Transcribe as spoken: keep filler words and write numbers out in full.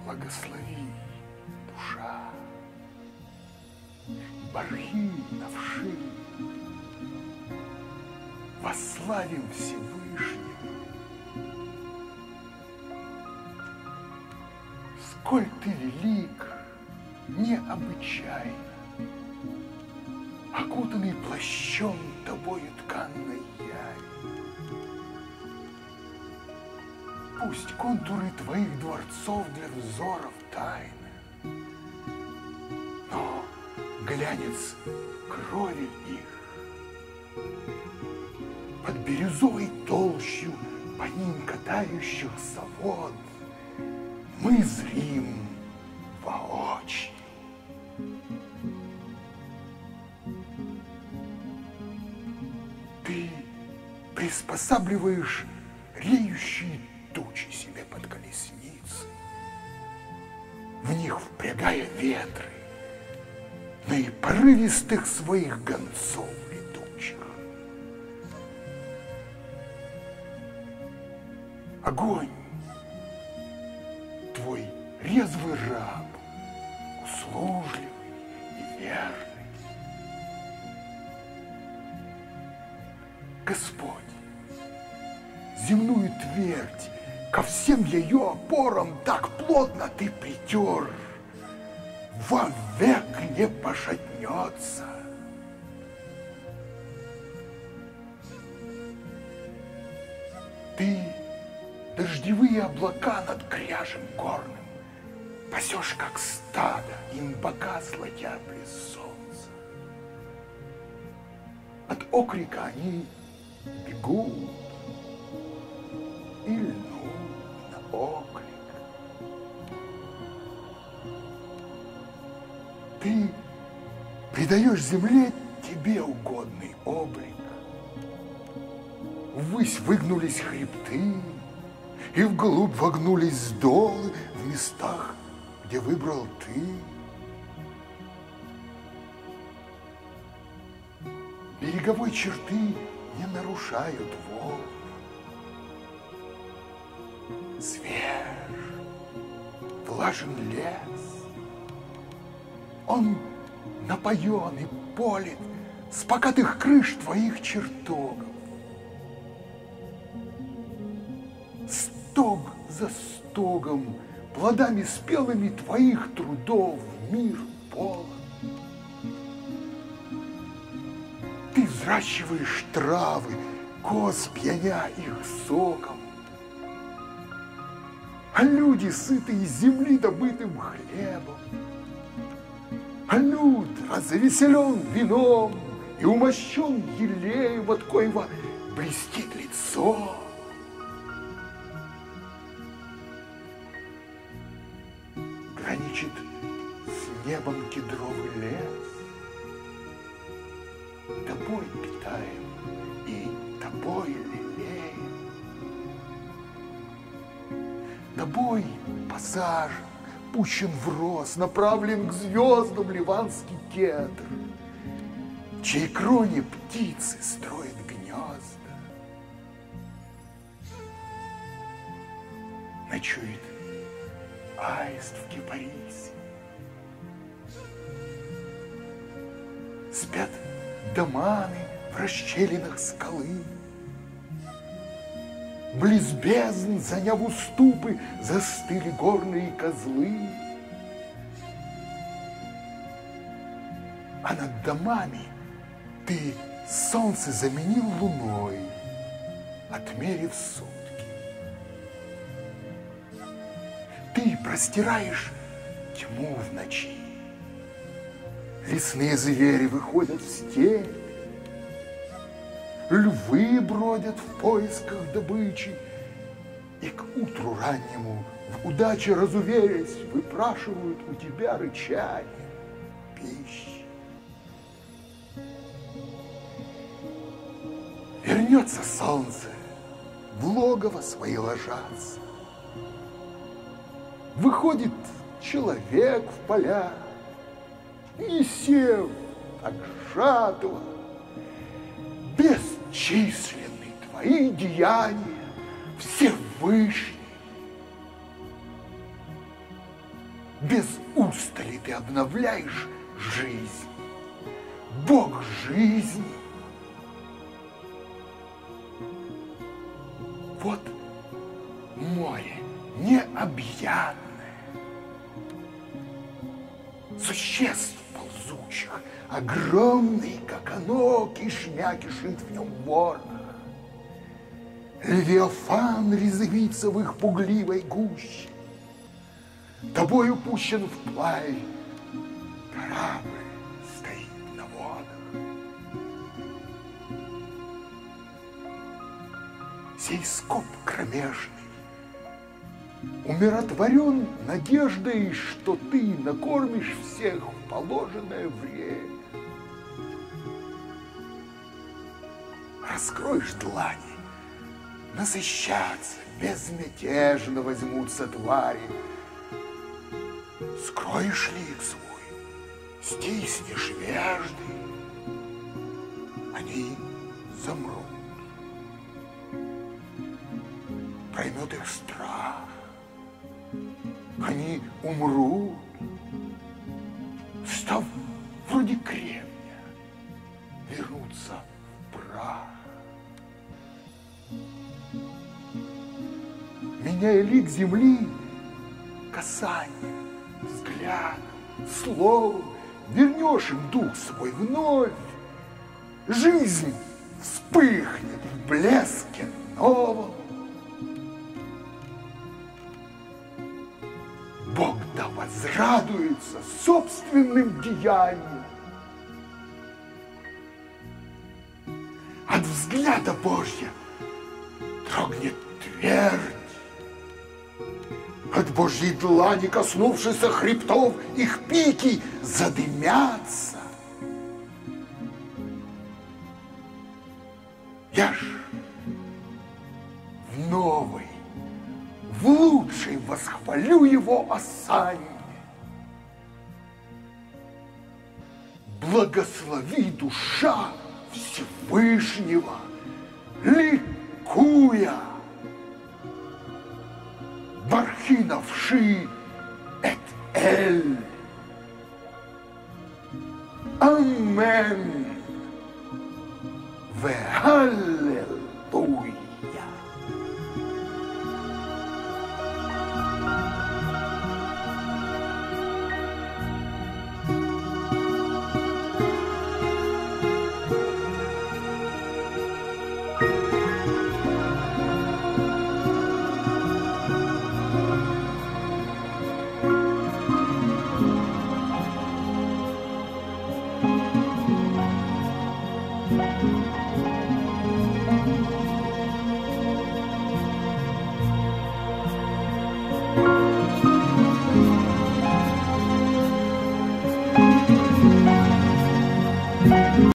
благослови, душа, Бархиновши, восславим Всевышнего. Сколь ты велик, необычайно, окутанный плащом тобою тканной яви. Пусть контуры твоих дворцов для взоров тайны, но глянец крови их под бирюзовой толщу по ним катающихся вод мы зрим воочию. Ты приспосабливаешь реющие тучи себе под колесницы, в них впрягая ветры, наипорывистых своих гонцов летучих. Огонь, твой резвый раб, услужливый и верный. Господь, земную твердь ко всем ее опорам так плотно ты притер, вовек не пошатнется. Ты дождевые облака над кряжем горным пасешь, как стадо, им бока золотя близ солнца. От окрика они бегут и льнут на оклик. Ты придаешь земле тебе угодный облик. Ввысь выгнулись хребты, и вглубь вогнулись долы в местах, где выбрал ты. Береговой черты не нарушают волн. Свеж, влажен лес, он напоен и полит с покатых крыш твоих чертогов. Стог за стогом, плодами спелыми твоих трудов мир полон. Ты взращиваешь травы, коз пьяня их соком, а люди сыты из земли добытым хлебом. А люд развеселен вином и умощен елеем, от коего блестит лицо. Граничит с небом кедровый лес. Тобой питаем и тобой лелеем. Тобой посажен, пущен в рост, направлен к звездам ливанский кедр, в чьей кроне птицы строят гнезда. Ночует аист в кипарисе. Спят доманы в расщелинах скалы. Близ бездн, заняв уступы, застыли горные козлы. А над домами ты солнце заменил луной, отмерив сутки. Ты простираешь тьму в ночи. Лесные звери выходят в степь. Львы бродят в поисках добычи, и к утру раннему, в удаче разуверясь, выпрашивают у тебя рычание пищи. Вернется солнце, в логово свои ложатся. Выходит человек в поля, не сев, так жатва. Бесчисленны твои деяния, Всевышний. без устали ты обновляешь жизнь. Бог жизни. Вот море необъятное, существ ползучих, огромный, как оно, кишмя кишит в нем ворох. Левиафан резвится в их пугливой гуще. Тобою пущен вплавь, корабль стоит на водах. Сей скоп кромешный умиротворен надеждой, что ты накормишь всех в положенное время. Раскроешь длани, насыщаться безмятежно возьмутся твари. Скроешь лик свой, стиснешь вежды, они замрут. Проймет их страх, они умрут, став вроде кремня, вернутся в прах. Меняя лик земли, касанием, взглядом, словом, вернешь им дух свой вновь. Жизнь вспыхнет в блеске новом. Бог да возрадуется собственным деянием. От взгляда Божья дрогнет твердь. От Божьей длани, коснувшейся хребтов, их пики задымятся. Я ж в новой, в лучшей восхвалю его осанне. Благослови душа Всевышнего, ликуя. Бархинавши эт эль. Амен. Ве аллилуйя.